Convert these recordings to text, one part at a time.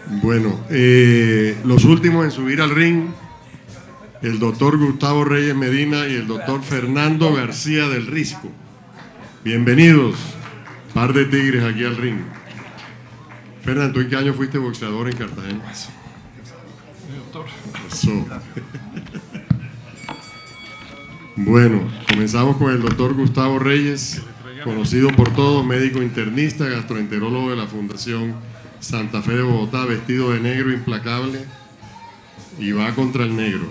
Bueno, los últimos en subir al ring, el doctor Gustavo Reyes Medina y el doctor Fernando García del Risco. Bienvenidos, par de tigres aquí al ring. Fernando, ¿tú en qué año fuiste boxeador en Cartagena? Doctor. Eso. Bueno, comenzamos con el doctor Gustavo Reyes, conocido por todos, médico internista, gastroenterólogo de la Fundación Santa Fe de Bogotá, vestido de negro implacable y va contra el negro.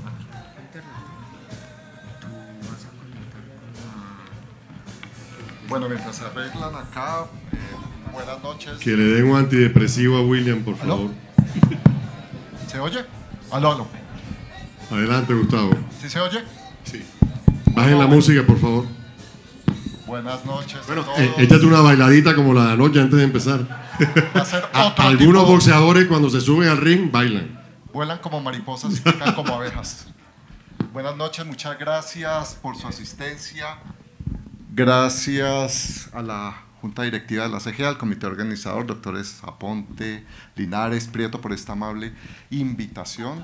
Bueno, mientras se arreglan acá, buenas noches. Que le den un antidepresivo a William, por favor. ¿Se oye? Aló. Adelante, Gustavo. ¿Sí se oye? Sí. Bajen la música, por favor. Buenas noches. Bueno, échate una bailadita como la de anoche antes de empezar. Algunos boxeadores cuando se suben al ring bailan. Vuelan como mariposas y pican como abejas. Buenas noches, muchas gracias por su asistencia. Gracias a la Junta Directiva de la CGA, al comité organizador, doctores Aponte, Linares, Prieto, por esta amable invitación.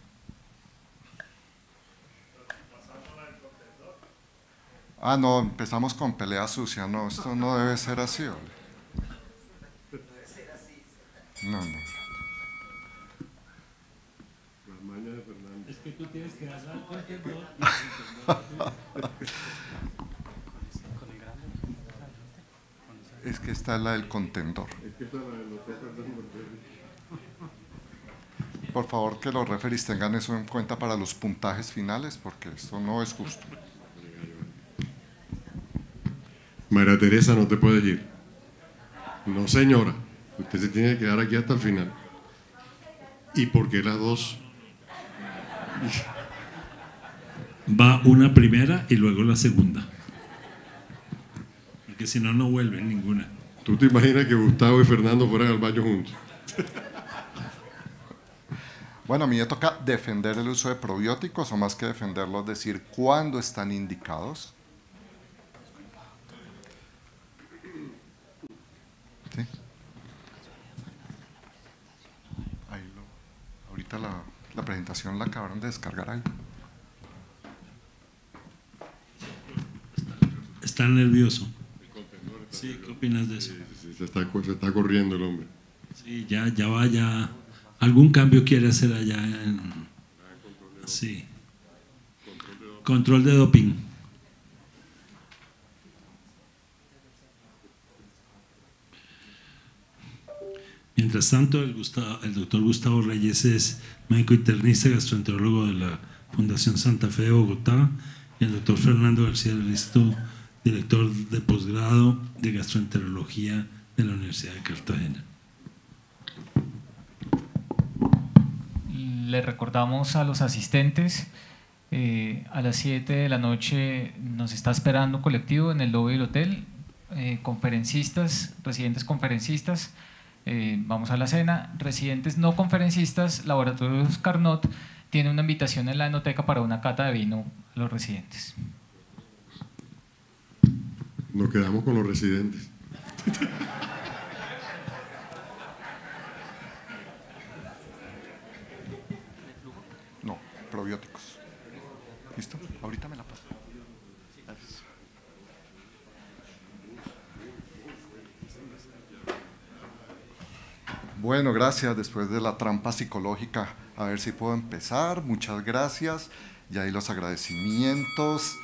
Ah, no, empezamos con pelea sucia. No, esto no debe ser así, ¿vale? No. Es que tú tienes que hablar con el contendor. Es que esta es la del contendor. Por favor, que los referees tengan eso en cuenta para los puntajes finales, porque esto no es justo. María Teresa, no te puedes ir. No, señora. Usted se tiene que quedar aquí hasta el final. ¿Y por qué las dos? Va una primera y luego la segunda. Porque si no, no vuelven ninguna. ¿Tú te imaginas que Gustavo y Fernando fueran al baño juntos? Bueno, a mí me toca defender el uso de probióticos, o más que defenderlos, decir cuándo están indicados. ¿Sí? Ahorita la presentación la acabaron de descargar ahí. Está nervioso. Sí, ¿qué opinas de eso? Sí, se está corriendo el hombre. Sí, ya va, ya. Algún cambio quiere hacer allá en... Sí. Control de doping. Mientras tanto, el doctor Gustavo Reyes es médico internista, gastroenterólogo de la Fundación Santa Fe de Bogotá, y el doctor Fernando García del Risco, director de posgrado de gastroenterología de la Universidad de Cartagena. Le recordamos a los asistentes, a las 7 de la noche nos está esperando un colectivo en el lobby del hotel, conferencistas, residentes conferencistas, vamos a la cena, residentes no conferencistas, Laboratorios Carnot tiene una invitación en la enoteca para una cata de vino a los residentes. Nos quedamos con los residentes. No, probióticos. ¿Listo? Ahorita me la paso. Gracias. Bueno, gracias. Después de la trampa psicológica, a ver si puedo empezar. Muchas gracias. Y ahí los agradecimientos.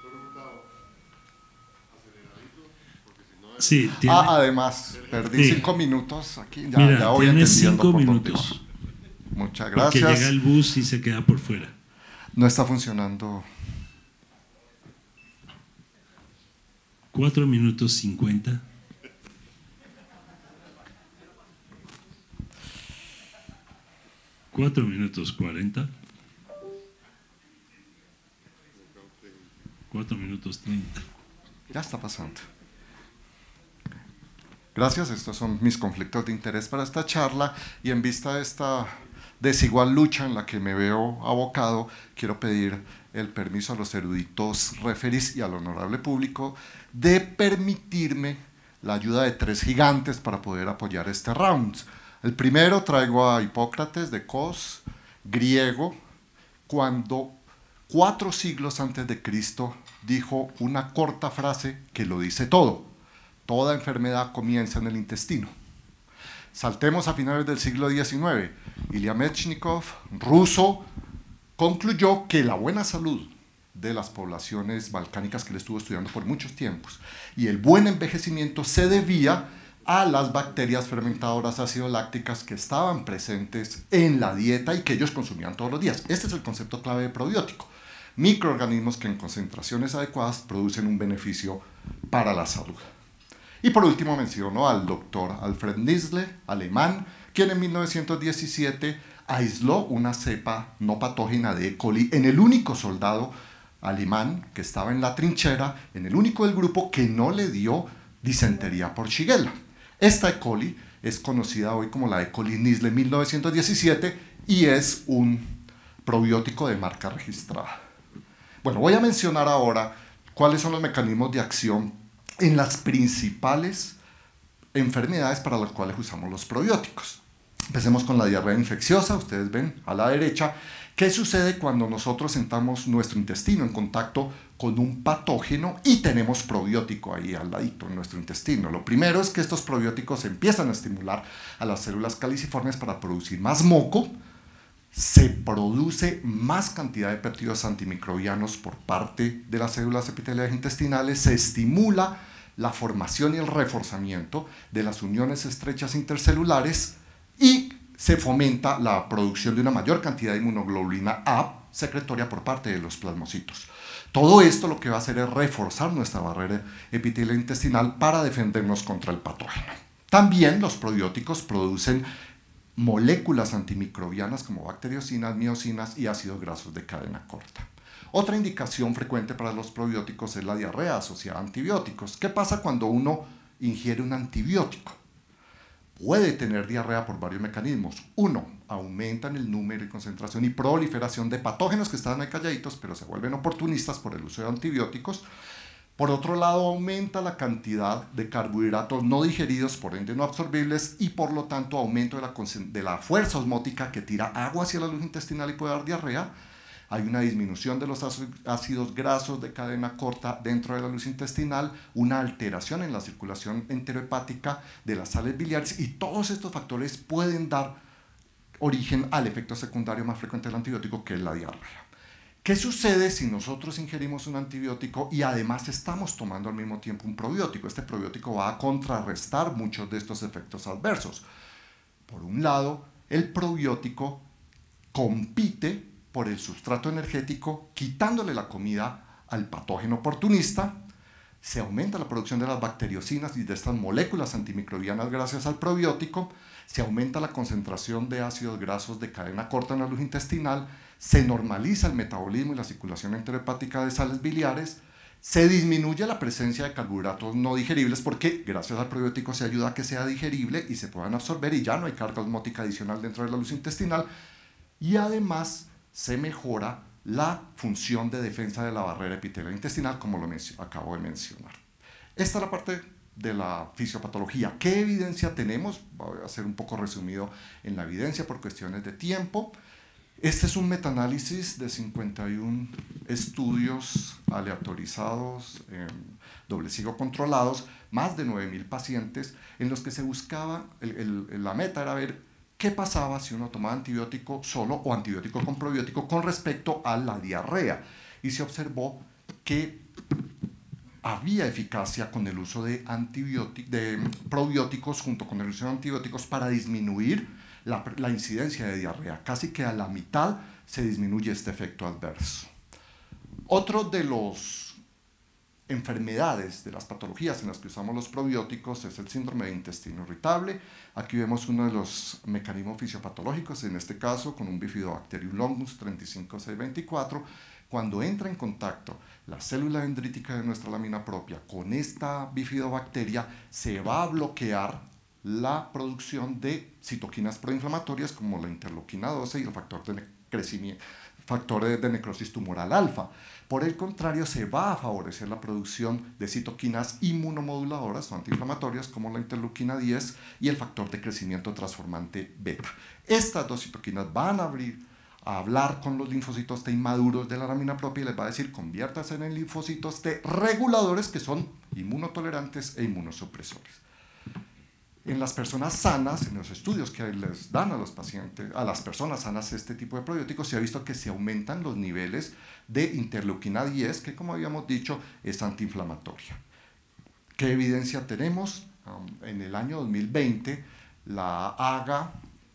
Sí, tiene, además, perdí 5 minutos aquí. Ya voy tiene entendiendo 5 por minutos. dónde va. Muchas gracias. Porque llega el bus y se queda por fuera. No está funcionando. 4 minutos 50. Cuatro minutos 40. 4 minutos 30. Ya está pasando. Gracias, estos son mis conflictos de interés para esta charla, y en vista de esta desigual lucha en la que me veo abocado, quiero pedir el permiso a los eruditos referees y al honorable público de permitirme la ayuda de 3 gigantes para poder apoyar este round. El primero traigo a Hipócrates de Cos, griego, cuando 4 siglos antes de Cristo dijo una corta frase que lo dice todo: toda enfermedad comienza en el intestino. Saltemos a finales del siglo XIX. Ilya Mechnikov, ruso, concluyó que la buena salud de las poblaciones balcánicas que él estuvo estudiando por muchos tiempos y el buen envejecimiento se debía a las bacterias fermentadoras ácido lácticas que estaban presentes en la dieta y que ellos consumían todos los días. Este es el concepto clave de probiótico: microorganismos que en concentraciones adecuadas producen un beneficio para la salud. Y por último menciono al doctor Alfred Nizle, alemán, quien en 1917 aisló una cepa no patógena de E. coli en el único soldado alemán que estaba en la trinchera, en el único del grupo que no le dio disentería por Shigella. Esta E. coli es conocida hoy como la E. coli Nizle 1917 y es un probiótico de marca registrada. Bueno, voy a mencionar ahora cuáles son los mecanismos de acción en las principales enfermedades para las cuales usamos los probióticos. Empecemos con la diarrea infecciosa. Ustedes ven a la derecha qué sucede cuando nosotros sentamos nuestro intestino en contacto con un patógeno y tenemos probiótico ahí al ladito en nuestro intestino. Lo primero es que estos probióticos empiezan a estimular a las células caliciformes para producir más moco. Se produce más cantidad de péptidos antimicrobianos por parte de las células epiteliales intestinales, se estimula la formación y el reforzamiento de las uniones estrechas intercelulares y se fomenta la producción de una mayor cantidad de inmunoglobulina A secretoria por parte de los plasmocitos. Todo esto lo que va a hacer es reforzar nuestra barrera epitelial intestinal para defendernos contra el patógeno. También los probióticos producen moléculas antimicrobianas como bacteriocinas, miocinas y ácidos grasos de cadena corta. Otra indicación frecuente para los probióticos es la diarrea asociada a antibióticos. ¿Qué pasa cuando uno ingiere un antibiótico? Puede tener diarrea por varios mecanismos. Uno, aumentan el número y concentración y proliferación de patógenos que estaban ahí calladitos, pero se vuelven oportunistas por el uso de antibióticos. Por otro lado, aumenta la cantidad de carbohidratos no digeridos, por ende no absorbibles, y por lo tanto aumento de la fuerza osmótica que tira agua hacia la luz intestinal y puede dar diarrea. Hay una disminución de los ácidos grasos de cadena corta dentro de la luz intestinal, una alteración en la circulación enterohepática de las sales biliares, y todos estos factores pueden dar origen al efecto secundario más frecuente del antibiótico, que es la diarrea. ¿Qué sucede si nosotros ingerimos un antibiótico y además estamos tomando al mismo tiempo un probiótico? Este probiótico va a contrarrestar muchos de estos efectos adversos. Por un lado, el probiótico compite por el sustrato energético, quitándole la comida al patógeno oportunista. Se aumenta la producción de las bacteriocinas y de estas moléculas antimicrobianas gracias al probiótico. Se aumenta la concentración de ácidos grasos de cadena corta en la luz intestinal. Se normaliza el metabolismo y la circulación enterohepática de sales biliares. Se disminuye la presencia de carbohidratos no digeribles porque gracias al probiótico se ayuda a que sea digerible y se puedan absorber y ya no hay carga osmótica adicional dentro de la luz intestinal. Y además se mejora la función de defensa de la barrera epitelial intestinal, como lo acabo de mencionar. Esta es la parte de la fisiopatología. ¿Qué evidencia tenemos? Voy a ser un poco resumido en la evidencia por cuestiones de tiempo. Este es un metaanálisis de 51 estudios aleatorizados, doble ciego controlados, más de 9.000 pacientes, en los que se buscaba, la meta era ver qué pasaba si uno tomaba antibiótico solo o antibiótico con probiótico con respecto a la diarrea. Y se observó que había eficacia con el uso de probióticos junto con el uso de antibióticos para disminuir la incidencia de diarrea. Casi que a la mitad se disminuye este efecto adverso. Otro de los enfermedades, de las patologías en las que usamos los probióticos, es el síndrome de intestino irritable. Aquí vemos uno de los mecanismos fisiopatológicos, en este caso con un Bifidobacterium longus 35624. Cuando entra en contacto la célula dendrítica de nuestra lámina propia con esta bifidobacteria, se va a bloquear la producción de citoquinas proinflamatorias como la interleuquina 12 y el factor de crecimiento, factor de necrosis tumoral alfa. Por el contrario, se va a favorecer la producción de citoquinas inmunomoduladoras o antiinflamatorias como la interleuquina 10 y el factor de crecimiento transformante beta. Estas dos citoquinas van a hablar con los linfocitos T inmaduros de la lámina propia y les va a decir: conviértase en linfocitos T reguladores, que son inmunotolerantes e inmunosupresores. En las personas sanas, en los estudios que les dan a los pacientes, a las personas sanas este tipo de probióticos, se ha visto que se aumentan los niveles de interleuquina 10, que como habíamos dicho es antiinflamatoria. ¿Qué evidencia tenemos? En el año 2020 la AGA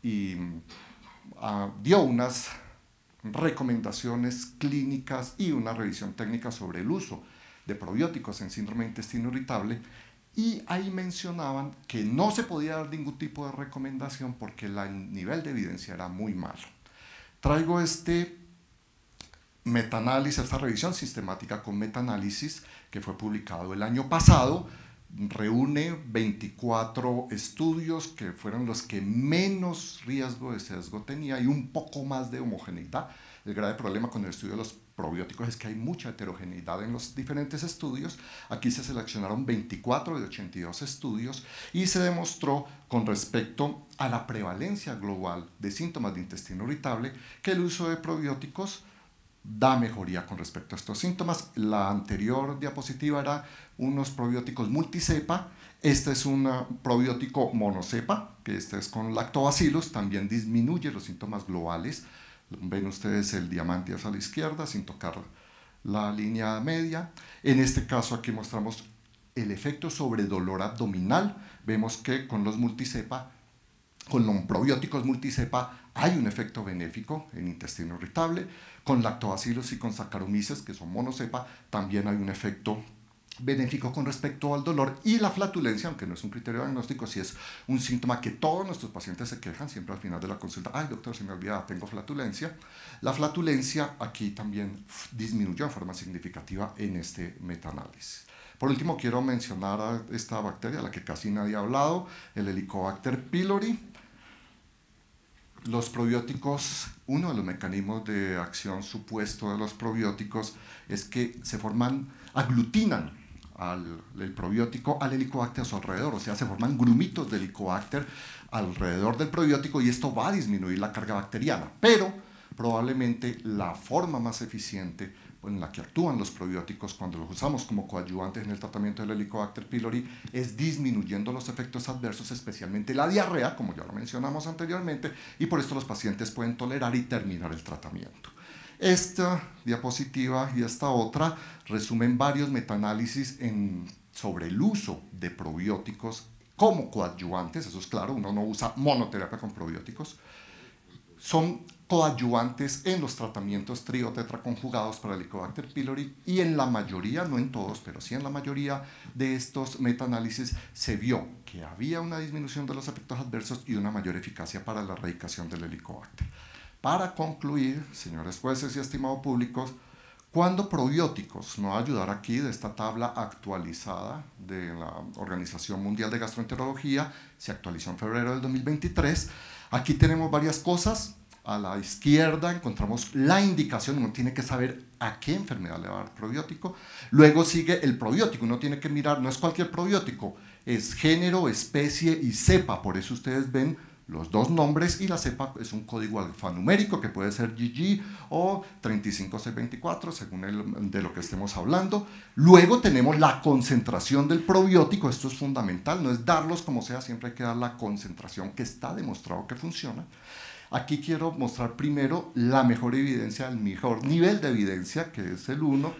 dio unas recomendaciones clínicas y una revisión técnica sobre el uso de probióticos en síndrome de intestino irritable, y ahí mencionaban que no se podía dar ningún tipo de recomendación porque el nivel de evidencia era muy malo. Traigo este metaanálisis, esta revisión sistemática con metaanálisis que fue publicado el año pasado. Reúne 24 estudios que fueron los que menos riesgo de sesgo tenía y un poco más de homogeneidad. El grave problema con el estudio de los probióticos es que hay mucha heterogeneidad en los diferentes estudios. Aquí se seleccionaron 24 de 82 estudios y se demostró con respecto a la prevalencia global de síntomas de intestino irritable que el uso de probióticos da mejoría con respecto a estos síntomas. La anterior diapositiva era unos probióticos multicepa. Este es un probiótico monocepa, que este es con lactobacillus, también disminuye los síntomas globales. Ven ustedes el diamante hacia la izquierda sin tocar la línea media. En este caso aquí mostramos el efecto sobre dolor abdominal. Vemos que con los multicepa, con los probióticos multicepa, hay un efecto benéfico en intestino irritable. Con lactobacillus y con Saccharomyces, que son monocepa, también hay un efecto benéfico con respecto al dolor. Y la flatulencia, aunque no es un criterio diagnóstico, sí es un síntoma que todos nuestros pacientes se quejan siempre al final de la consulta: ay doctor, se me olvidaba, tengo flatulencia. La flatulencia aquí también disminuyó en forma significativa en este metaanálisis. Por último, quiero mencionar a esta bacteria, a la que casi nadie ha hablado, el Helicobacter pylori. Los probióticos, uno de los mecanismos de acción supuesto de los probióticos es que se aglutinan el probiótico al Helicobacter a su alrededor, o sea, se forman grumitos de Helicobacter alrededor del probiótico y esto va a disminuir la carga bacteriana, pero probablemente la forma más eficiente en la que actúan los probióticos cuando los usamos como coadyuvantes en el tratamiento del Helicobacter pylori es disminuyendo los efectos adversos, especialmente la diarrea, como ya lo mencionamos anteriormente, y por esto los pacientes pueden tolerar y terminar el tratamiento. Esta diapositiva y esta otra resumen varios metaanálisis sobre el uso de probióticos como coadyuvantes. Eso es claro, uno no usa monoterapia con probióticos. Son coadyuvantes en los tratamientos trío tetraconjugados para el Helicobacter pylori, y en la mayoría, no en todos, pero sí en la mayoría de estos metaanálisis se vio que había una disminución de los efectos adversos y una mayor eficacia para la erradicación del Helicobacter. Para concluir, señores jueces y estimados públicos, cuando probióticos, no ayudar aquí de esta tabla actualizada de la Organización Mundial de Gastroenterología, se actualizó en febrero del 2023, aquí tenemos varias cosas. A la izquierda encontramos la indicación, uno tiene que saber a qué enfermedad le va a dar probiótico. Luego sigue el probiótico, uno tiene que mirar, no es cualquier probiótico, es género, especie y cepa, por eso ustedes ven los dos nombres, y la cepa es un código alfanumérico que puede ser GG o 35624 según de lo que estemos hablando. Luego tenemos la concentración del probiótico, esto es fundamental, no es darlos como sea, siempre hay que dar la concentración que está demostrado que funciona. Aquí quiero mostrar primero la mejor evidencia, el mejor nivel de evidencia, que es el 1,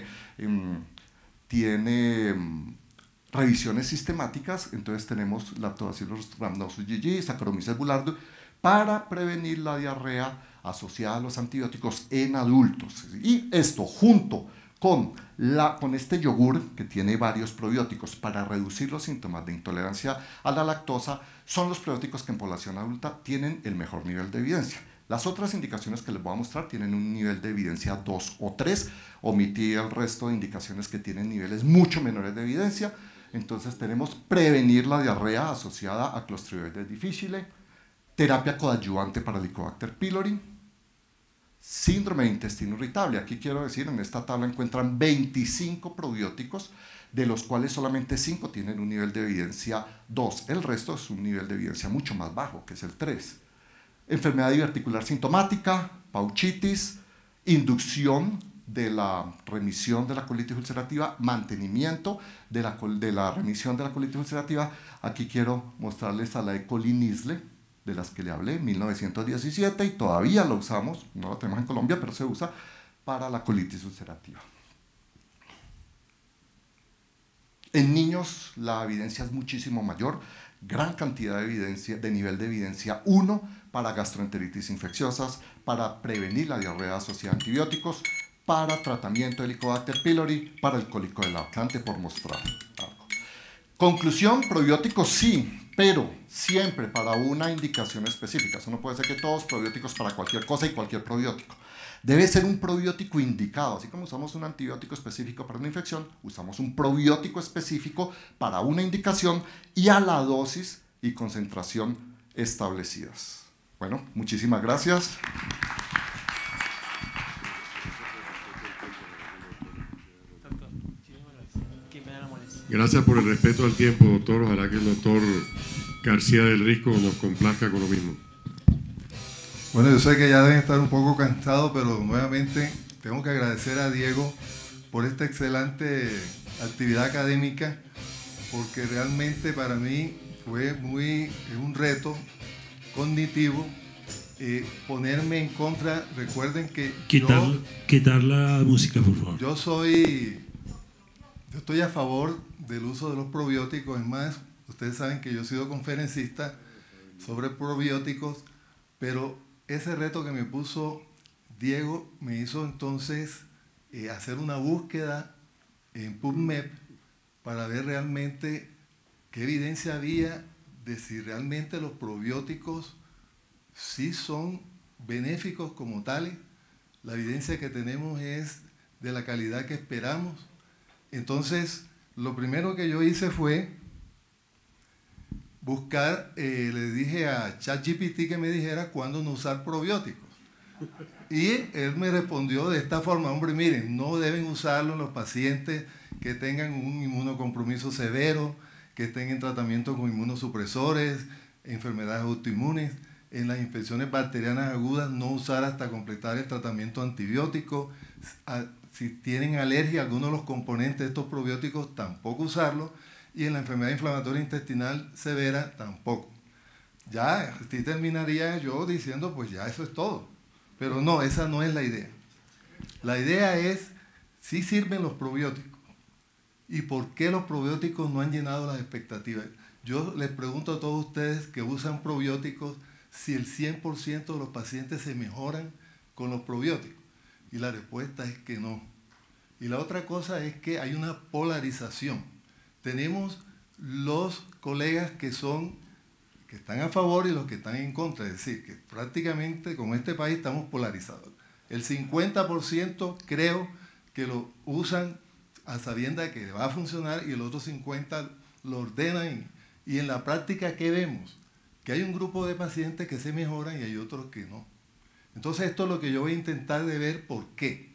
tiene revisiones sistemáticas. Entonces tenemos Lactobacillus rhamnosus GG, Saccharomyces boulardii, para prevenir la diarrea asociada a los antibióticos en adultos. Y esto junto con este yogur que tiene varios probióticos para reducir los síntomas de intolerancia a la lactosa, son los probióticos que en población adulta tienen el mejor nivel de evidencia. Las otras indicaciones que les voy a mostrar tienen un nivel de evidencia 2 o 3, omití el resto de indicaciones que tienen niveles mucho menores de evidencia. Entonces tenemos prevenir la diarrea asociada a Clostridioides difficile, terapia coadyuvante para Helicobacter pylori, síndrome de intestino irritable. Aquí quiero decir, en esta tabla encuentran 25 probióticos, de los cuales solamente 5 tienen un nivel de evidencia 2. El resto es un nivel de evidencia mucho más bajo, que es el 3. Enfermedad diverticular sintomática, pouchitis, inducción de la remisión de la colitis ulcerativa, mantenimiento de la remisión de la colitis ulcerativa. Aquí quiero mostrarles a la E. coli Nisle, de las que le hablé en 1917, y todavía la usamos, no la tenemos en Colombia, pero se usa para la colitis ulcerativa. En niños la evidencia es muchísimo mayor, gran cantidad de evidencia, de nivel de evidencia 1 para gastroenteritis infecciosas, para prevenir la diarrea asociada a antibióticos, para tratamiento de Helicobacter pylori, para el cólico del Atlante, por mostrar algo. Conclusión, probióticos sí, pero siempre para una indicación específica. Eso no puede ser que todos probióticos para cualquier cosa y cualquier probiótico. Debe ser un probiótico indicado, así como usamos un antibiótico específico para una infección, usamos un probiótico específico para una indicación y a la dosis y concentración establecidas. Bueno, muchísimas gracias. Gracias por el respeto al tiempo, doctor. Ojalá que el doctor García del Risco nos complazca con lo mismo. Bueno, yo sé que ya deben estar un poco cansados, pero nuevamente tengo que agradecer a Diego por esta excelente actividad académica, porque realmente para mí fue un reto cognitivo ponerme en contra. Recuerden que quitar la música, por favor. Yo estoy a favor del uso de los probióticos. Es más, ustedes saben que yo he sido conferencista sobre probióticos, pero ese reto que me puso Diego me hizo entonces hacer una búsqueda en PubMed para ver realmente qué evidencia había de si realmente los probióticos sí son benéficos como tales. La evidencia que tenemos es de la calidad que esperamos. Entonces, lo primero que yo hice fue buscar, le dije a ChatGPT que me dijera cuándo no usar probióticos. Y él me respondió de esta forma: hombre, miren, no deben usarlo en los pacientes que tengan un inmunocompromiso severo, que estén en tratamiento con inmunosupresores, enfermedades autoinmunes. En las infecciones bacterianas agudas, no usar hasta completar el tratamiento antibiótico. Si tienen alergia a alguno de los componentes de estos probióticos, tampoco usarlo. Y en la enfermedad inflamatoria intestinal severa, tampoco. Ya, así terminaría yo diciendo, pues ya eso es todo. Pero no, esa no es la idea. La idea es, sí sirven los probióticos. ¿Y por qué los probióticos no han llenado las expectativas? Yo les pregunto a todos ustedes que usan probióticos si el 100% de los pacientes se mejoran con los probióticos. Y la respuesta es que no. Y la otra cosa es que hay una polarización. Tenemos los colegas que están a favor y los que están en contra. Es decir, que prácticamente con este país estamos polarizados. El 50% creo que lo usan a sabiendas que va a funcionar y el otro 50% lo ordenan. Y en la práctica, ¿qué vemos? Que hay un grupo de pacientes que se mejoran y hay otros que no. Entonces esto es lo que yo voy a intentar de ver por qué.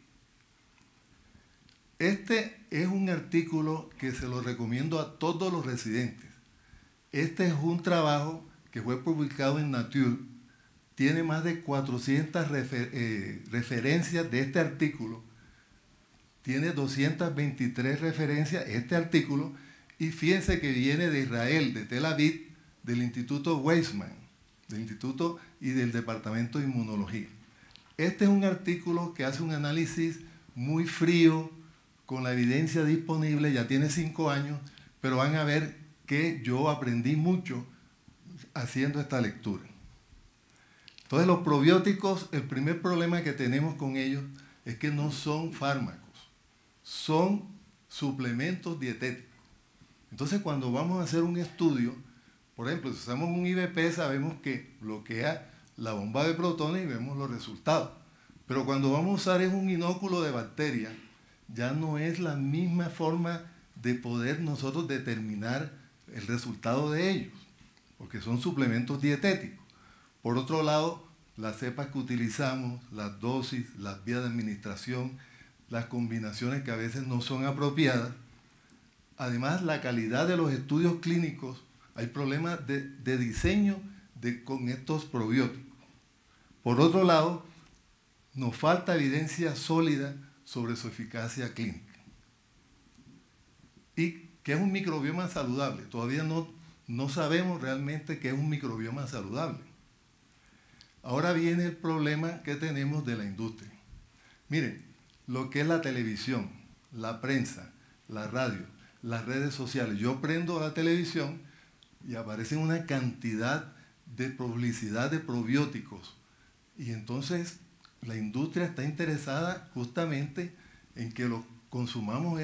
Este es un artículo que se lo recomiendo a todos los residentes. Este es un trabajo que fue publicado en Nature. Tiene más de 400 referencias de este artículo. Tiene 223 referencias este artículo. Y fíjense que viene de Israel, de Tel Aviv, del Instituto Weizmann, del Instituto y del Departamento de Inmunología. Este es un artículo que hace un análisis muy frío, con la evidencia disponible, ya tiene 5 años, pero van a ver que yo aprendí mucho haciendo esta lectura. Entonces, los probióticos, el primer problema que tenemos con ellos es que no son fármacos, son suplementos dietéticos. Entonces, cuando vamos a hacer un estudio, por ejemplo, si usamos un IVP, sabemos que bloquea la bomba de protones y vemos los resultados. Pero cuando vamos a usar un inóculo de bacterias, ya no es la misma forma de poder nosotros determinar el resultado de ellos, porque son suplementos dietéticos. Por otro lado, las cepas que utilizamos, las dosis, las vías de administración, las combinaciones que a veces no son apropiadas. Además, la calidad de los estudios clínicos, hay problemas de diseño con estos probióticos. Por otro lado, nos falta evidencia sólida sobre su eficacia clínica. ¿Y qué es un microbioma saludable? Todavía no sabemos realmente qué es un microbioma saludable. Ahora viene el problema que tenemos de la industria. Miren, lo que es la televisión, la prensa, la radio, las redes sociales. Yo prendo la televisión y aparecen una cantidad de publicidad de probióticos. Y entonces la industria está interesada justamente en que consumamos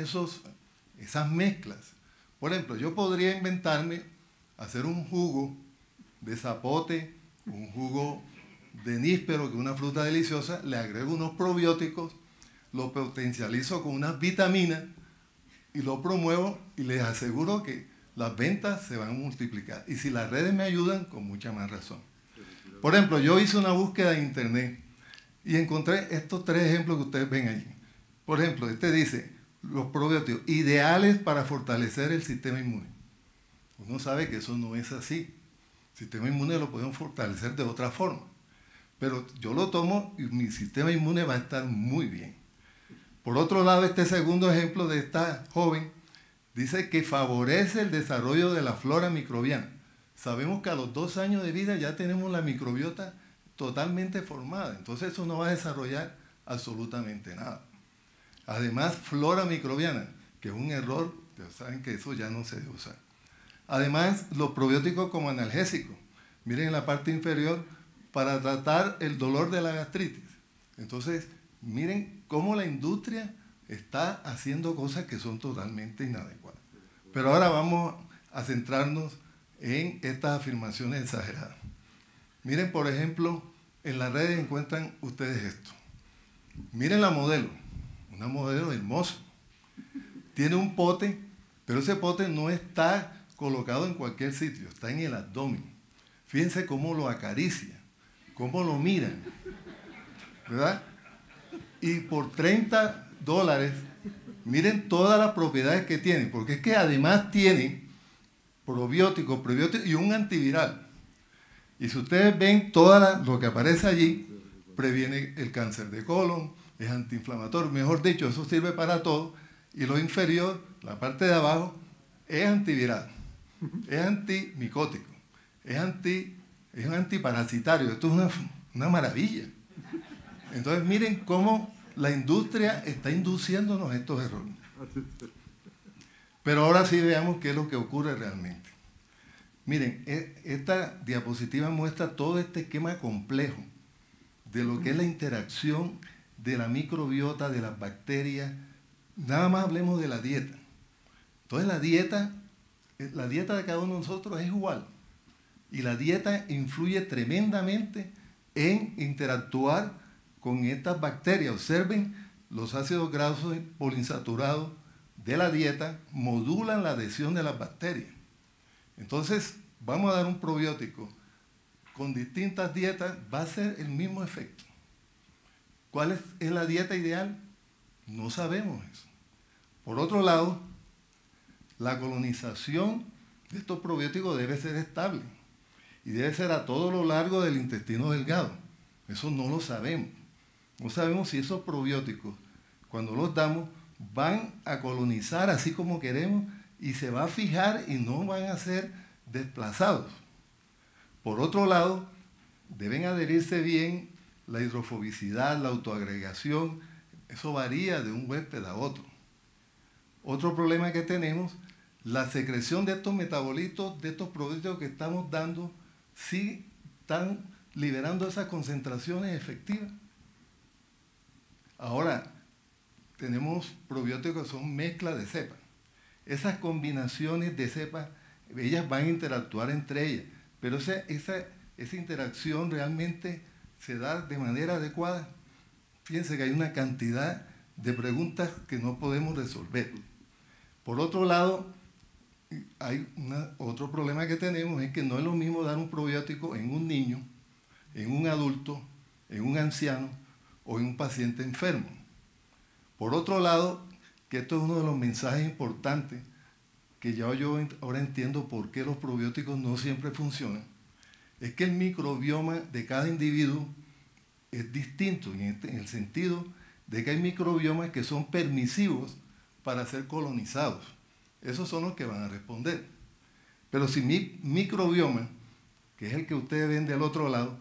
esas mezclas. Por ejemplo, yo podría inventarme hacer un jugo de zapote, un jugo de níspero, que es una fruta deliciosa, le agrego unos probióticos, lo potencializo con unas vitaminas y lo promuevo y les aseguro que las ventas se van a multiplicar. Y si las redes me ayudan, con mucha más razón. Por ejemplo, yo hice una búsqueda en internet y encontré estos 3 ejemplos que ustedes ven allí. Por ejemplo, este dice, los probióticos ideales para fortalecer el sistema inmune. Uno sabe que eso no es así. El sistema inmune lo podemos fortalecer de otra forma. Pero yo lo tomo y mi sistema inmune va a estar muy bien. Por otro lado, este segundo ejemplo de esta joven dice que favorece el desarrollo de la flora microbiana. Sabemos que a los 2 años de vida ya tenemos la microbiota totalmente formada. Entonces eso no va a desarrollar absolutamente nada. Además, flora microbiana, que es un error, ya saben que eso ya no se debe usar. Además, los probióticos como analgésicos. Miren en la parte inferior, para tratar el dolor de la gastritis. Entonces, miren cómo la industria está haciendo cosas que son totalmente inadecuadas. Pero ahora vamos a centrarnos en estas afirmaciones exageradas. Miren, por ejemplo, en las redes encuentran ustedes esto. Miren la modelo, una modelo hermosa. Tiene un pote, pero ese pote no está colocado en cualquier sitio, está en el abdomen. Fíjense cómo lo acaricia, cómo lo miran, ¿verdad? Y por $30, miren todas las propiedades que tiene, porque es que además tiene probióticos y un antiviral. Y si ustedes ven todo lo que aparece allí, previene el cáncer de colon, es antiinflamatorio, mejor dicho, eso sirve para todo. Y lo inferior, la parte de abajo, es antiviral, es antimicótico, es antiparasitario. Esto es una maravilla. Entonces miren cómo la industria está induciéndonos a estos errores. Pero ahora sí veamos qué es lo que ocurre realmente. Miren, esta diapositiva muestra todo este esquema complejo de lo que es la interacción de la microbiota, de las bacterias. Nada más hablemos de la dieta. Entonces la dieta de cada uno de nosotros es igual. Y la dieta influye tremendamente en interactuar con estas bacterias. Observen, los ácidos grasos poliinsaturados de la dieta modulan la adhesión de las bacterias. Entonces, vamos a dar un probiótico con distintas dietas, va a ser el mismo efecto. ¿Cuál es la dieta ideal? No sabemos eso. Por otro lado, la colonización de estos probióticos debe ser estable y debe ser a todo lo largo del intestino delgado. Eso no lo sabemos. No sabemos si esos probióticos, cuando los damos, van a colonizar así como queremos y se va a fijar y no van a ser desplazados. Por otro lado, deben adherirse bien la hidrofobicidad, la autoagregación. Eso varía de un huésped a otro. Otro problema que tenemos, la secreción de estos metabolitos, de estos probióticos que estamos dando, sí están liberando esas concentraciones efectivas. Ahora, tenemos probióticos que son mezclas de cepas. Esas combinaciones de cepas, ellas van a interactuar entre ellas, pero esa interacción realmente se da de manera adecuada. Fíjense que hay una cantidad de preguntas que no podemos resolver. Por otro lado, hay otro problema que tenemos, es que no es lo mismo dar un probiótico en un niño en un adulto, en un anciano o en un paciente enfermo. Por otro lado, que esto es uno de los mensajes importantes, que ya yo ahora entiendo por qué los probióticos no siempre funcionan, es que el microbioma de cada individuo es distinto en el sentido de que hay microbiomas que son permisivos para ser colonizados. Esos son los que van a responder. Pero si mi microbioma, que es el que ustedes ven del otro lado,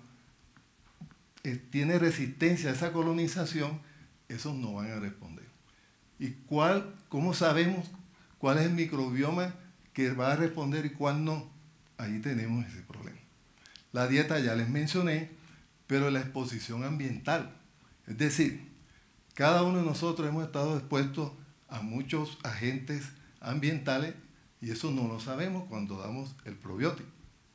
tiene resistencia a esa colonización, esos no van a responder. ¿Y cómo sabemos cuál es el microbioma que va a responder y cuál no? Ahí tenemos ese problema. La dieta ya les mencioné, pero la exposición ambiental. Es decir, cada uno de nosotros hemos estado expuestos a muchos agentes ambientales y eso no lo sabemos cuando damos el probiótico.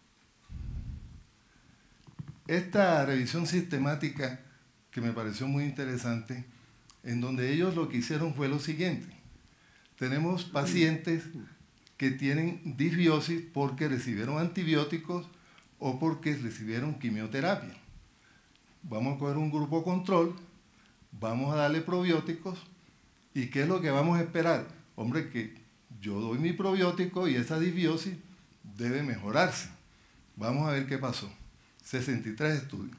Esta revisión sistemática, que me pareció muy interesante, en donde ellos lo que hicieron fue lo siguiente. Tenemos pacientes que tienen disbiosis porque recibieron antibióticos o porque recibieron quimioterapia. Vamos a coger un grupo control, vamos a darle probióticos, ¿y qué es lo que vamos a esperar? Hombre, que yo doy mi probiótico y esa disbiosis debe mejorarse. Vamos a ver qué pasó. 63 estudios.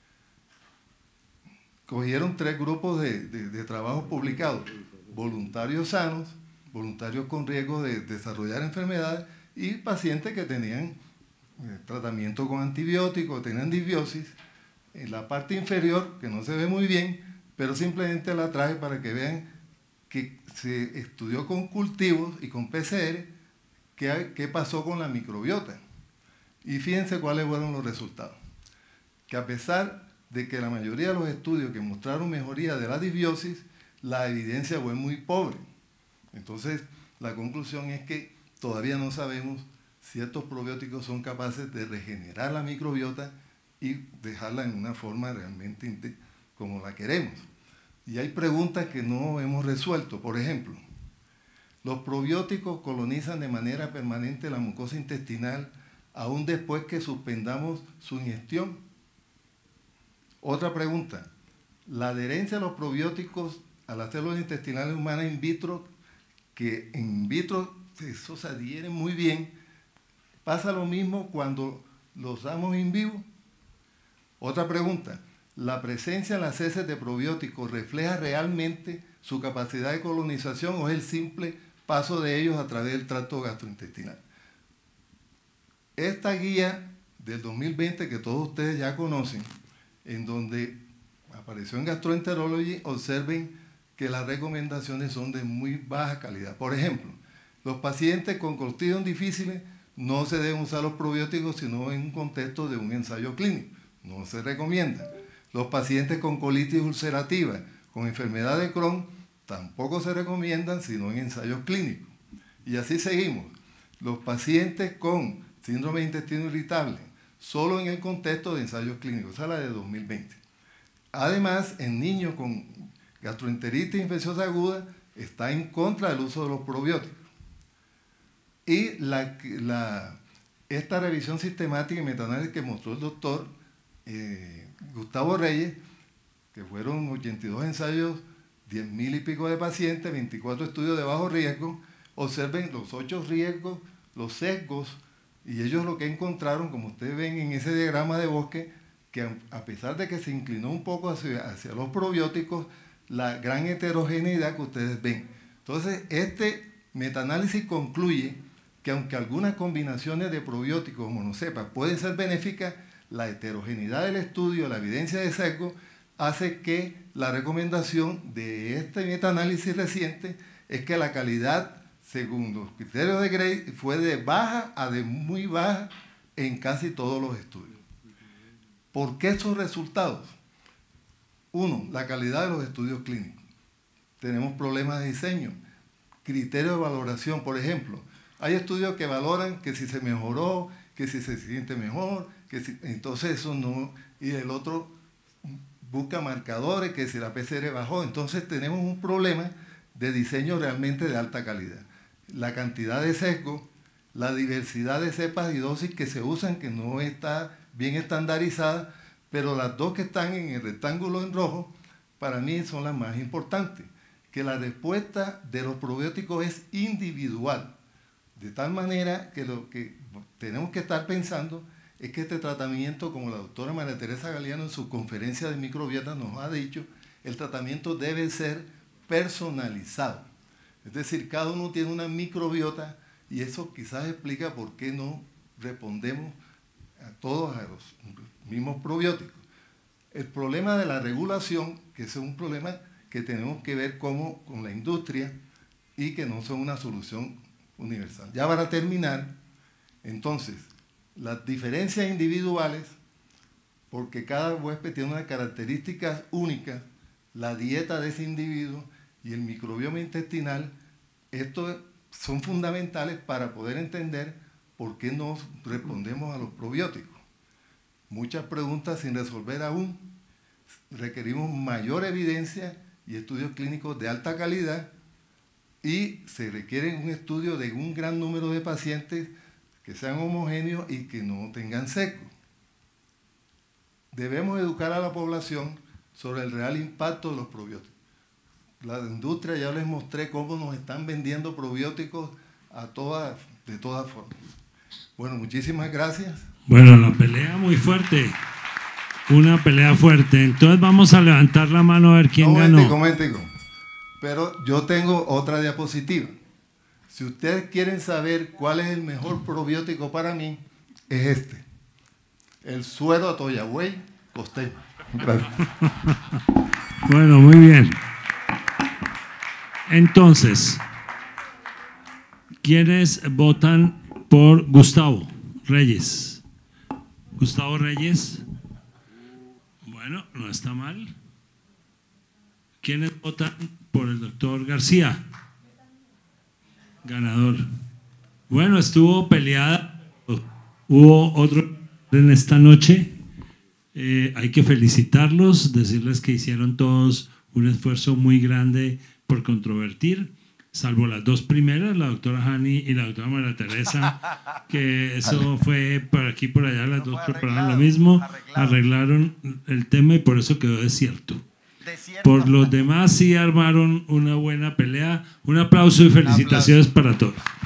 Cogieron 3 grupos de trabajo publicados: voluntarios sanos, voluntarios con riesgo de desarrollar enfermedades y pacientes que tenían tratamiento con antibióticos, tenían disbiosis. En la parte inferior, que no se ve muy bien, pero simplemente la traje para que vean que se estudió con cultivos y con PCR qué pasó con la microbiota. Y fíjense cuáles fueron los resultados. Que a pesar de que la mayoría de los estudios que mostraron mejoría de la disbiosis, la evidencia fue muy pobre. Entonces, la conclusión es que todavía no sabemos si estos probióticos son capaces de regenerar la microbiota y dejarla en una forma realmente como la queremos. Y hay preguntas que no hemos resuelto. Por ejemplo, ¿los probióticos colonizan de manera permanente la mucosa intestinal aún después que suspendamos su ingestión? Otra pregunta, ¿la adherencia de los probióticos a las células intestinales humanas in vitro, que in vitro eso se adhiere muy bien, pasa lo mismo cuando los damos in vivo? Otra pregunta, ¿la presencia en las heces de probióticos refleja realmente su capacidad de colonización o es el simple paso de ellos a través del tracto gastrointestinal? Esta guía del 2020 que todos ustedes ya conocen, en donde apareció en Gastroenterology, observen que las recomendaciones son de muy baja calidad. Por ejemplo, los pacientes con Clostridium difficile no se deben usar los probióticos sino en un contexto de un ensayo clínico. No se recomienda. Los pacientes con colitis ulcerativa, con enfermedad de Crohn, tampoco se recomiendan sino en ensayos clínicos. Y así seguimos. Los pacientes con síndrome de intestino irritable, solo en el contexto de ensayos clínicos. Esa es la de 2020. Además, en niños con gastroenteritis infecciosa aguda, está en contra del uso de los probióticos. Y esta revisión sistemática y metaanálisis que mostró el doctor Gustavo Reyes, que fueron 82 ensayos, 10,000 y pico de pacientes, 24 estudios de bajo riesgo, observen los 8 riesgos, los sesgos, y ellos lo que encontraron, como ustedes ven en ese diagrama de Bosque, que a pesar de que se inclinó un poco hacia los probióticos, la gran heterogeneidad que ustedes ven. Entonces, este metaanálisis concluye que aunque algunas combinaciones de probióticos monocepas pueden ser benéficas, la heterogeneidad del estudio, la evidencia de sesgo, hace que la recomendación de este metaanálisis reciente es que la calidad, según los criterios de Gray, fue de baja a de muy baja en casi todos los estudios. ¿Por qué estos resultados? Uno, la calidad de los estudios clínicos. Tenemos problemas de diseño, criterios de valoración, por ejemplo. Hay estudios que valoran que si se mejoró, que si se siente mejor, entonces eso no, y el otro busca marcadores, que si la PCR bajó. Entonces tenemos un problema de diseño realmente de alta calidad. La cantidad de sesgo, la diversidad de cepas y dosis que se usan, que no está bien estandarizada, pero las dos que están en el rectángulo en rojo, para mí son las más importantes, que la respuesta de los probióticos es individual, de tal manera que lo que tenemos que estar pensando es que este tratamiento, como la doctora María Teresa Galeano en su conferencia de microbiota nos ha dicho, el tratamiento debe ser personalizado. Es decir, cada uno tiene una microbiota y eso quizás explica por qué no respondemos a todos a los mismos probióticos. El problema de la regulación, que es un problema que tenemos que ver con la industria y que no son una solución universal. Ya para terminar, entonces, las diferencias individuales, porque cada huésped tiene unas características únicas, la dieta de ese individuo y el microbioma intestinal, estos son fundamentales para poder entender por qué no respondemos a los probióticos. Muchas preguntas sin resolver aún, requerimos mayor evidencia y estudios clínicos de alta calidad y se requiere un estudio de un gran número de pacientes que sean homogéneos y que no tengan seco. Debemos educar a la población sobre el real impacto de los probióticos. La industria ya les mostré cómo nos están vendiendo probióticos de todas formas. Bueno, muchísimas gracias. Bueno, la pelea muy fuerte. Una pelea fuerte. Entonces vamos a levantar la mano a ver quién ganó. Momentico. Pero yo tengo otra diapositiva. Si ustedes quieren saber cuál es el mejor probiótico para mí, es este. El suero atoyagüey costeño. Gracias. Bueno, muy bien. Entonces, ¿quiénes votan por Gustavo Reyes? Gustavo Reyes. Bueno, no está mal. ¿Quiénes votan por el doctor García? Ganador. Bueno, estuvo peleada. Hubo otro en esta noche. Hay que felicitarlos, decirles que hicieron todos un esfuerzo muy grande por controvertir, salvo las dos primeras, la doctora Hani y la doctora María Teresa, que eso fue por aquí y por allá, las dos prepararon lo mismo, arreglaron el tema y por eso quedó desierto. Por los demás sí armaron una buena pelea. Un aplauso y felicitaciones para todos.